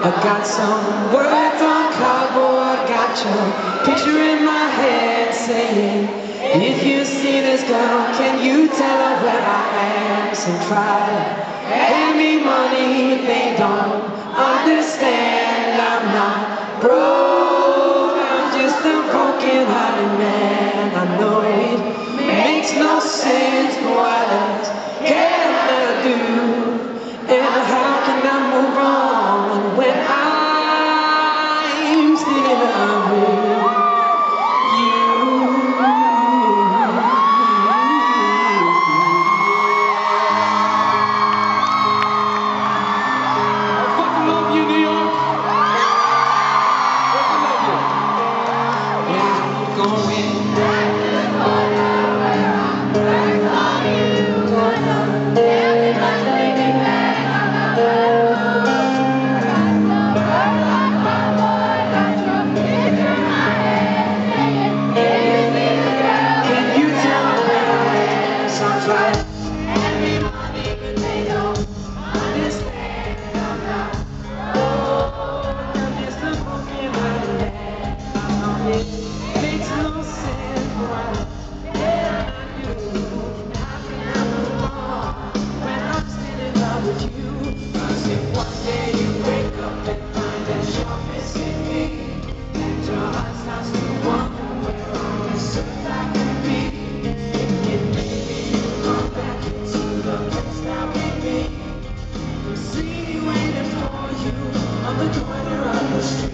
I got some words on cardboard, got your picture in my head saying, if you see this girl, can you tell her where I am? So try to hand me money, they don't understand. I'm not broke, I'm just a broken-hearted man. I know it makes no sense, but what else can I do? And how can I move on when I'm still in love with you? I fucking love you, New York. I love you. When I'm going down, makes no sense why when I'm still in love with you. Cause if one day you wake up and find that you're missing me, and your heart starts to wonder where all this earth I can be, and maybe you come back into the place that we be. You see me waiting for you on the corner of the street.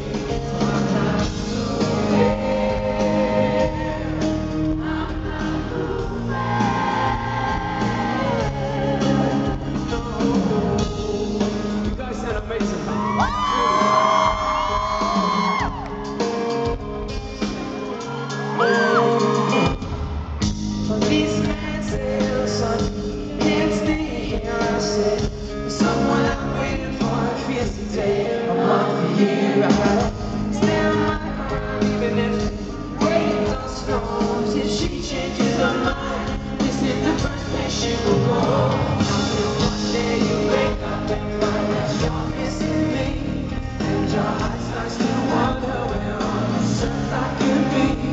These men say, son, you can't stay here. I said, someone I'm waiting for, it feels today, a month, a year. I gotta stay on my mind, even if rain or snow, till she changes her mind. This is the first place she will go. Until one day you wake up and find that you're missing me, and your heart starts to wonder where on this earth I could be.